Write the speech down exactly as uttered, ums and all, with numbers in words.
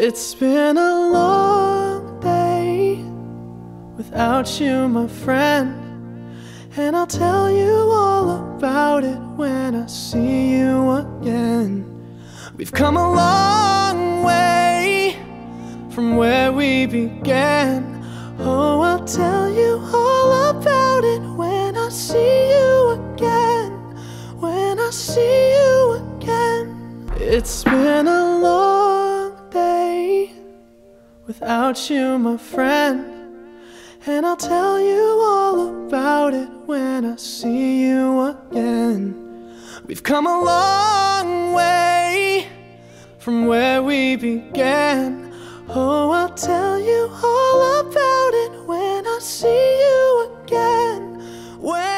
It's been a long day without you, my friend, and I'll tell you all about it when I see you again. We've come a long way from where we began. Oh, I'll tell you all about it when I see you again. When I see you again. It's been a long day without you, my friend, and I'll tell you all about it when I see you again. We've come a long way from where we began. Oh, I'll tell you all about it when I see you again. When